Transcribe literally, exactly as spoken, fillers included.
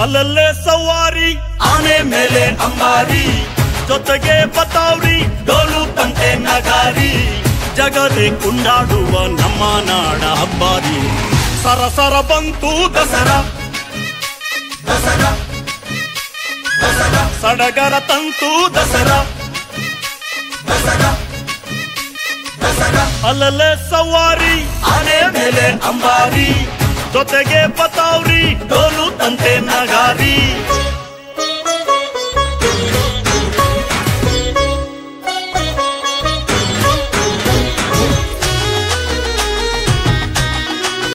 ಅಲ್ಲಲ್ಲೇ ಸವಾರಿ ಆನೆ ಮೇಲೆ ಅಂಬಾರಿ ಜೊತೆಗೆ ಬತಾವ್ರಿ ಡೋಲು ತಂಟೆ ನಗಾರಿ ಜಗದೇ ಕುಂಡಾಡುವ ನಮ್ಮ ನಾಡ ಹಬ್ಬಾರಿ ಸರಸರ ಬಂತು ದಸರಾ ದಸರಾ ದಸರಾ ಸಡಗರ ತಂತು ದಸರಾ ದಸರಾ ದಸರಾ ಅಲ್ಲಲ್ಲೇ ಸವಾರಿ ಆನೆ ಮೇಲೆ ಅಂಬಾರಿ ಜೊತೆಗೆ ಬತಾವ್ರಿ ಡೋಲು ತಂಟೆ ನಗಾರಿ